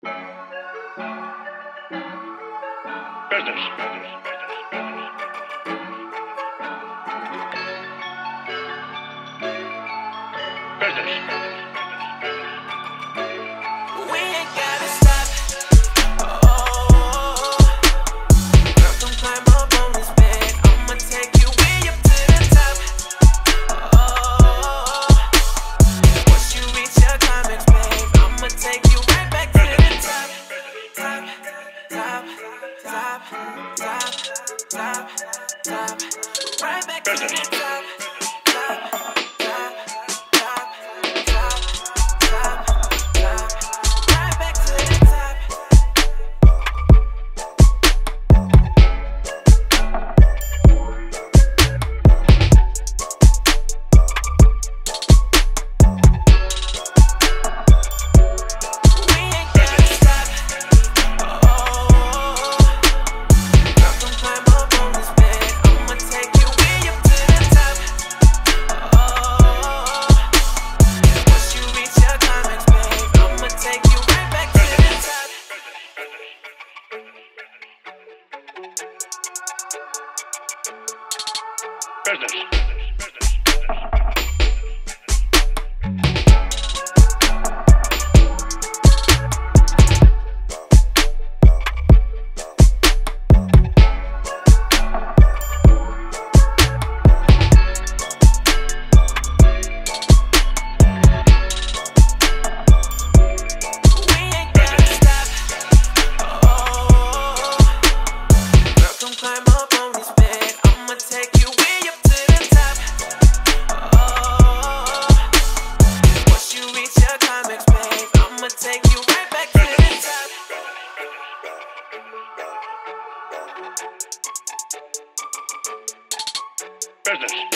Business. Business. We ain't gotta stop. Oh, girl, come climb up on this bed. I'ma take you way up to the top. Oh, once you reach your climax, babe, I'ma take you right back to the top. Top, top, top, top, top, top. Right back to the top. Top, top, top, top, top, top. Right back to the top. We ain't gotta stop. Oh, girl, come climb up on this bed. I'ma take you way up to the top. Oh, once you reach your climax, babe, I'ma take you right back to the top. Business. We ain't gotta stop. Oh, girl, come climb up on this bed. I'ma take you way up to the top. Oh, once you reach your climax, babe, I'ma take you right back to the top. Business.